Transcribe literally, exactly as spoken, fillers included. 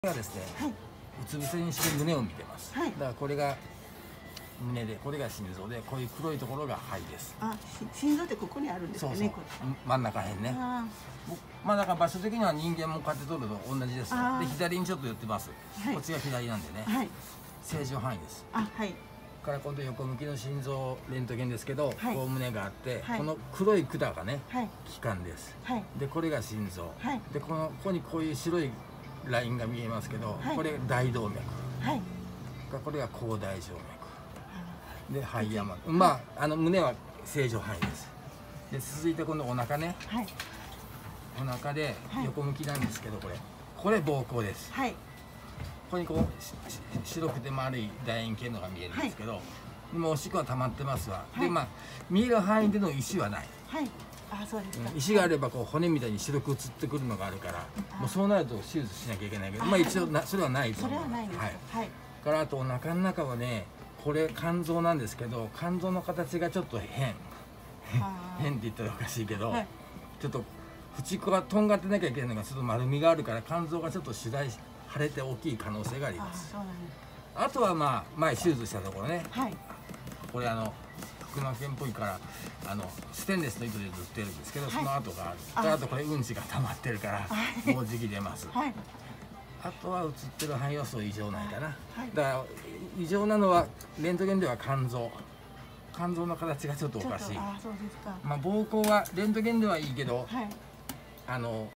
これがですね、はい、うつ伏せにして胸を見てます、はい、だからこれが胸で、これが心臓で、こういう黒いところが肺です。 あ、心臓ってここにあるんですかね。そうそう、 真ん中辺ね。あまあだから場所的には人間もこうやって取ると同じです。で左にちょっと寄ってます、はい、こっちが左なんでね、はい、正常範囲です。あ、はい。から今度横向きの心臓レントゲンですけど、はい、こう胸があって、はい、この黒い管がね、はい、気管です、はい、でこれが心臓、はい、でこのここにこういう白いラインが見えますけど、はい、これ大動脈、はい、これが高大静脈で肺山、まああの胸は正常範囲です。で続いてこのお腹ね、はい、お腹で横向きなんですけど、これこれ膀胱です、はい、ここにこう白くて丸い楕円形のが見えるんですけど、はい、もうおしっこは溜まってますわ、はい、でまあ見える範囲での石はない、はい、あ、そうですか。石があればこう骨みたいに白く映ってくるのがあるから、もうそうなると手術しなきゃいけないけど、まあ一応なそれはないと思う。それはないです。はい。はい。からあとお腹の中はね、これ肝臓なんですけど、肝臓の形がちょっと変。変って言ったらおかしいけど、はい、ちょっと縁っこがとんがってなきゃいけないのがちょっと丸みがあるから肝臓がちょっと腫大腫れて大きい可能性があります。あとはまあ前手術したところね。はい。これあの。腹膜炎っぽいからあのステンレスの糸でずってるんですけど、はい、その跡がある。あとこれうんちが溜まってるからもうじき出ます。はい、あとは映ってる肺はそう異常ないかな。はい、だから異常なのはレントゲンでは肝臓。肝臓の形がちょっとおかしい。あ、そうですか。まあ膀胱はレントゲンではいいけど、はい、あの